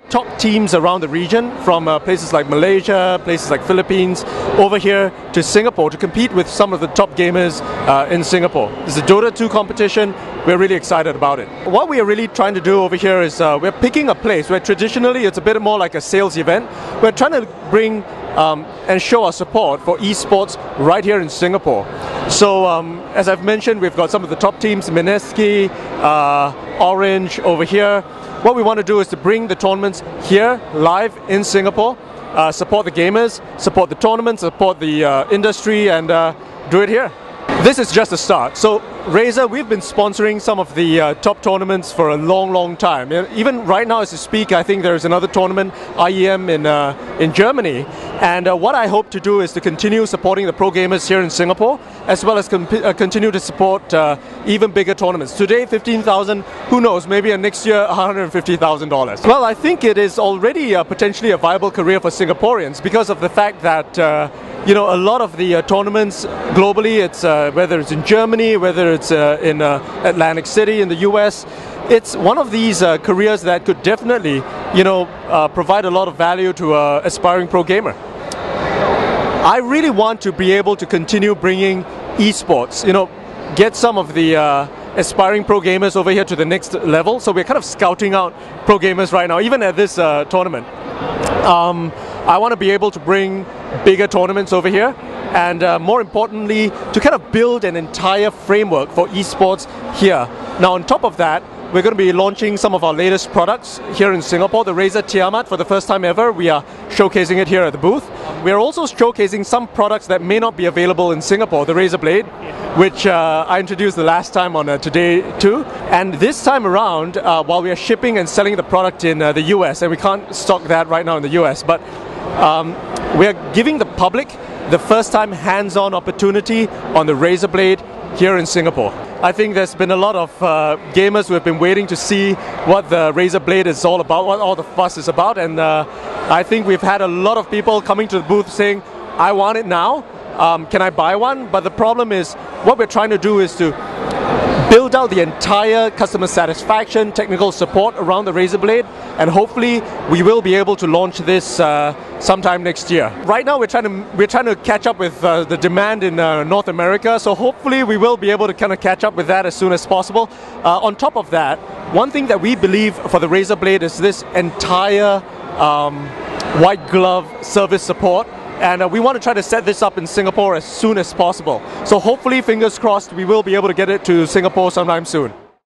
top teams around the region from places like Malaysia, places like Philippines, over here to Singapore to compete with some of the top gamers in Singapore. This is a Dota 2 competition. We're really excited about it. What we are really trying to do over here is we're picking a place where traditionally it's a bit more like a sales event. We're trying to bring and show our support for esports right here in Singapore. So as I've mentioned, we've got some of the top teams, Mineski, Orange over here. What we want to do is to bring the tournaments here live in Singapore, support the gamers, support the tournaments, support the industry, and do it here. This is just a start. So Razer, we've been sponsoring some of the top tournaments for a long time. Even right now as we speak, I think there's another tournament, IEM in Germany. And what I hope to do is to continue supporting the pro gamers here in Singapore, as well as continue to support even bigger tournaments. Today, 15,000, who knows, maybe next year, $150,000. Well, I think it is already potentially a viable career for Singaporeans because of the fact that you know, a lot of the tournaments globally, it's whether it's in Germany, whether it's in Atlantic City in the US, it's one of these careers that could definitely, you know, provide a lot of value to an aspiring pro gamer. I really want to be able to continue bringing esports, you know, get some of the aspiring pro gamers over here to the next level. So we're kind of scouting out pro gamers right now, even at this tournament. I want to be able to bring bigger tournaments over here, and more importantly, to kind of build an entire framework for esports here. Now, on top of that, we're going to be launching some of our latest products here in Singapore, the Razer Tiamat, for the first time ever. We are showcasing it here at the booth. We're also showcasing some products that may not be available in Singapore, the Razer Blade, which I introduced the last time on Today too. And this time around, while we are shipping and selling the product in the US, and we can't stock that right now in the US, but we are giving the public the first time hands-on opportunity on the Razer Blade here in Singapore. I think there's been a lot of gamers who have been waiting to see what the Razer Blade is all about, what all the fuss is about, and I think we've had a lot of people coming to the booth saying, I want it now, can I buy one? But the problem is, what we're trying to do is to build out the entire customer satisfaction, technical support around the Razer Blade, and hopefully we will be able to launch this sometime next year. Right now we're trying to catch up with the demand in North America, so hopefully we will be able to kind of catch up with that as soon as possible. On top of that, one thing that we believe for the Razer Blade is this entire white glove service support. And we want to try to set this up in Singapore as soon as possible. So hopefully, fingers crossed, we will be able to get it to Singapore sometime soon.